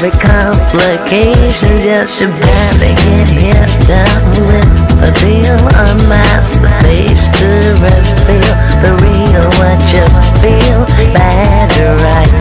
every complication. Just you better get here done with a deal. Unmask the face to reveal the real what you feel. Bad or right,